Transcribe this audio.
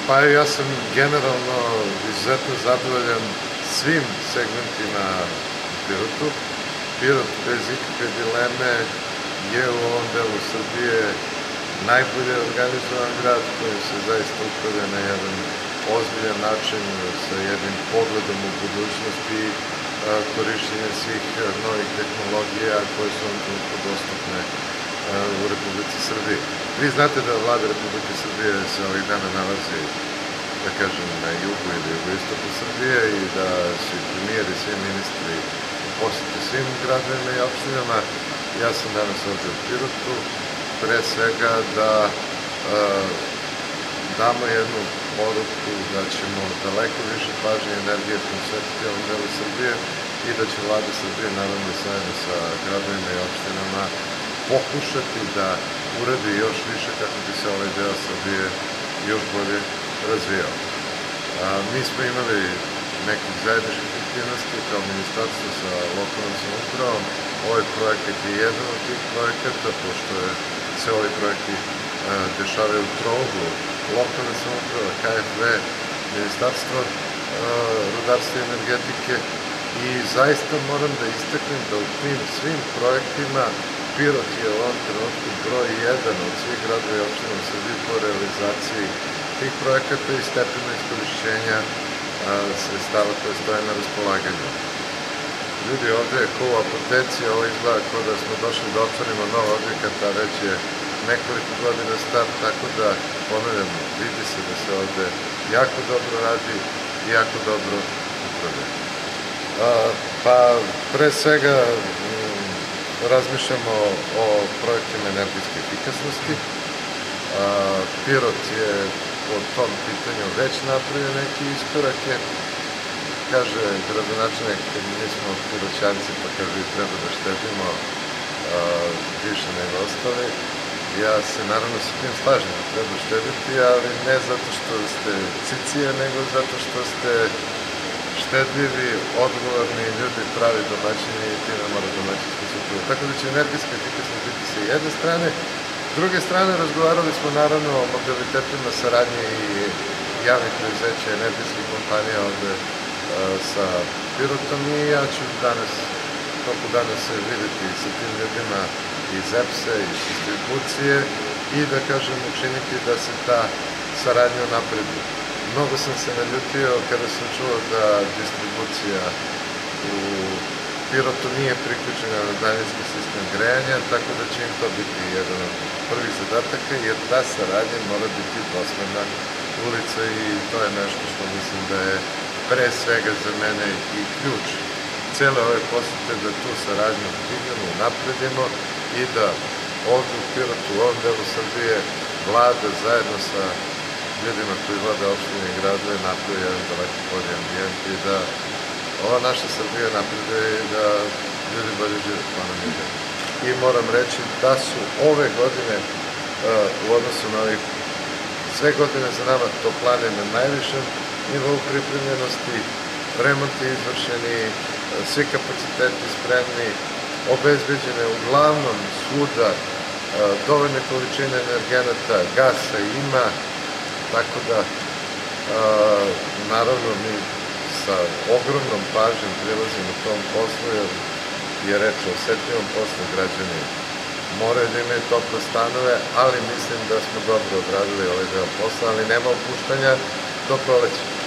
Pa ja sam generalno izuzetno zadovoljan svim segmentima u Pirotu. Pirot bez ikakve dileme je u ovom delu Srbije najbolje organizovan grad koji se zaista upravlja na jedan ozbiljan način sa jednim pogledom u budućnost i korišćenje svih novih tehnologija koje su vam dostupne u Republici Srbiji. Vi znate da vlada Republike Srbije se ovih dana nalazi, da kažem, na jugu ili jugoistoku Srbije i da su i premijeri i svi ministri u poseti svim gradovima i opštinama. Ja sam danas ovde u Pirotu, pre svega da damo jednu poruku da ćemo daleko više pažnje i energije posvetiti ovom delu Srbije i da će vlada Srbije, naravno zajedno sa gradovima i opštinama, pokušati da uradi još više kako bi se ovaj deo Srbije još bolje razvijao. Mi smo imali nekih zajedničkih aktivnosti kao ministarstvo sa lokalnom samoupravom. Ovaj projekat je jedan od tih projekata, pošto se ovi projekti dešavaju u trouglu lokalne samouprave, KfW, Ministarstvo rudarstva i energetike i zaista moram da istaknem da u tim svim projektima Pirot je u ovom trenutku broj 1 od svih gradova i opština u Srbiji po realizaciji tih projekata i stepenu iskorišćenja sredstava koje stoje na raspolaganju. Ljudi, ovde je ko u apoteci, ovo izgleda kao da smo došli da otvorimo nov objekat, a već je nekoliko godina star, tako da, ponavljam, vidi se da se ovde jako dobro radi i jako dobro upravlja. Pa, pre svega, razmišljamo o projektima energetske efikasnosti. Pirot je po tom pitanju već napravio neke iskorake. Kaže gradonačelnik, mi smo Piroćanci, pa kaže treba da štedimo više nego ostali. Ja se naravno sa tim slažem da treba štediti, ali ne zato što ste cicije, nego zato što ste štedljivi, odgovorni ljudi, pravi domaćini i time mora domaćinski supruga. Tako da će energetska efikasnost biti sa jedne strane. S druge strane, razgovarali smo naravno o modalitetima saradnje i javnih preduzeća energetskih kompanija ovde sa Pirotom i ja ću danas, toliko danas se videti sa tim ljudima iz EPS-a, iz distribucije i da kažem učiniti da se ta saradnja napredi. Mnogo sam se naljutio kada sam čuo da distribucija u Pirotu nije priključena na daljinski sistem grejanja, tako da će im to biti jedan od prvih zadataka, jer ta saradnja mora biti dvosmerna ulica i to je nešto što mislim da je pre svega za mene i ključ cele ove posete, da tu saradnju dignemo, napredimo i da ovde u Pirotu, u ovom delu Srbije, vlada zajedno sa ljudima koji vode opštine i gradove napravi jedan daleko bolji ambijent i da ova naša Srbija napreduje i da ljudi bolje žive, pa nam ide. I moram reći da su ove godine u odnosu na ovih sve godine za nama toplane na najvišem nivou pripremljenosti, remonti izvršeni, svi kapaciteti spremni, obezbeđene uglavnom svuda dovoljne količine energenata, gasa ima, tako da naravno mi sa ogromnom pažnjom prilazimo tom poslu, jer je reč o osetljivom poslu, građani moraju da imaju tople stanove, ali mislim da smo dobro odradili ovaj deo posla, ali nema opuštanja do proleća.